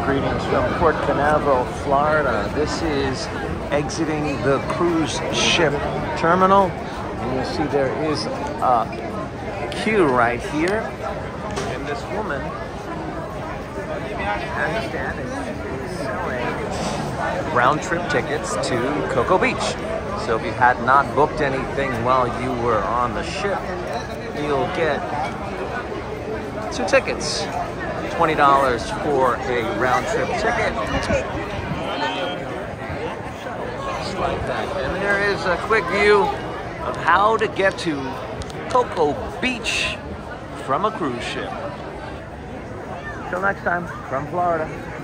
Greetings from Port Canaveral, Florida. This is exiting the cruise ship terminal. And you'll see there is a queue right here. And this woman, I understand, is selling round-trip tickets to Cocoa Beach. So if you had not booked anything while you were on the ship, you'll get 2 tickets. $20 for a round-trip ticket. Just like that. And there is a quick view of how to get to Cocoa Beach from a cruise ship. Till next time, from Florida.